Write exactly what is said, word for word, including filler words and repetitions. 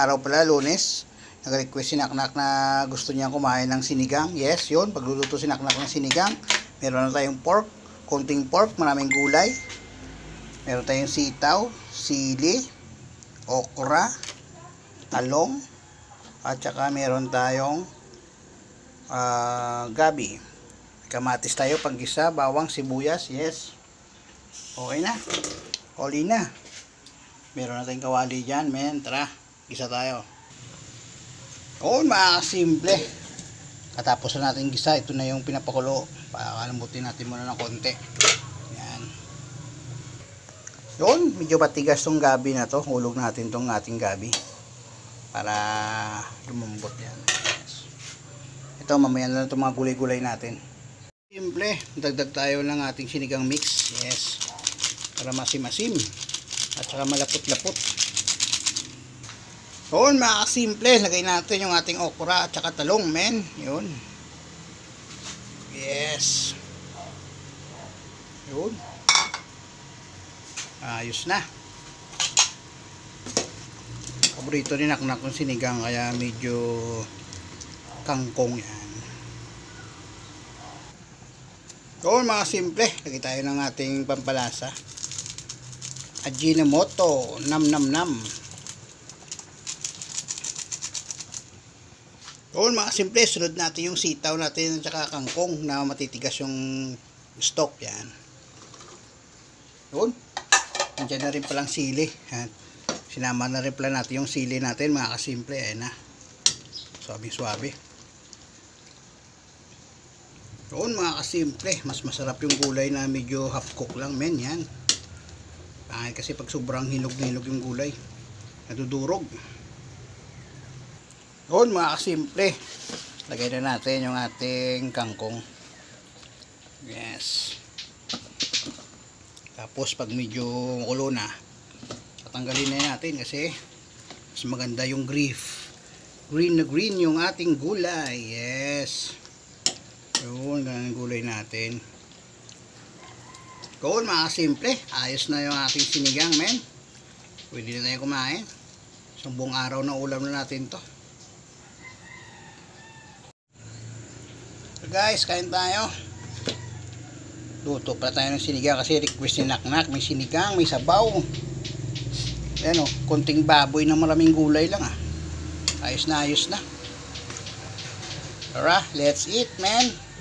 araw pala, Lunes. Nag-request si Naknak na gusto niya kumain ng sinigang. Yes, yun. Pagluluto si Naknak ng sinigang. Meron na tayong pork. Konting pork, maraming gulay. Meron tayong sitaw, sili, okra, talong, at saka meron tayong uh, gabi. Kamatis tayo, panggisa, bawang, sibuyas. Yes. Okay na. Oli na. Meron na tayong kawali dyan, men. Tara, gisa tayo. Oo, mga simple. Katapos na natin gisa, ito na yung pinapakulo. Pakalambutin natin muna ng konti. Yan. Yun, medyo matigas tong gabi na to. Hulog natin tong ating gabi. Para lumambot yan. Yes. Ito, mamaya na lang itong mga gulay-gulay natin. Simple, dagdag tayo ng ating sinigang mix. Yes. Para masim-masim. At saka malapot-lapot. Yun, mga simple. Lagay natin yung ating okra at saka talong, men. Yun. Yes. Yun. Ayos na. Paborito ni Naknak yung sinigang, kaya medyo kangkong yan. Yun, mga simple. Lagay tayo ng ating pampalasa. Ajinomoto, nam nam nam. Yun, mga simple, sunod natin yung sitaw natin at saka kangkong na matitigas yung stock. Yan. Yun. Nandiyan na rin palang sili. Yan. Sinama na rin pala natin yung sili natin, mga kasimple. Ayan na. Suabe-suabe. Yun, mga kasimple. Mas masarap yung gulay na medyo half cook lang, men. Yan. Ay, kasi pag sobrang hinog na hinog yung gulay, nadudurog. Yun, mga kasimple. Lagay na natin yung ating kangkong. Yes. Tapos pag medyo kulo na, tatanggalin na natin kasi mas maganda yung grief. Green na green yung ating gulay. Yes. Yun, ganun yung gulay natin. Yun, mga simple. Ayos na yung ating sinigang, men. Pwede na tayo kumain. Isang buong araw na ulam na natin to. So guys, kain tayo. Luto pala tayo ng sinigang kasi request ni Naknak. May sinigang, may sabaw. Ayan o, konting baboy na maraming gulay lang ah. Ayos na, ayos na. Tara, let's eat, men.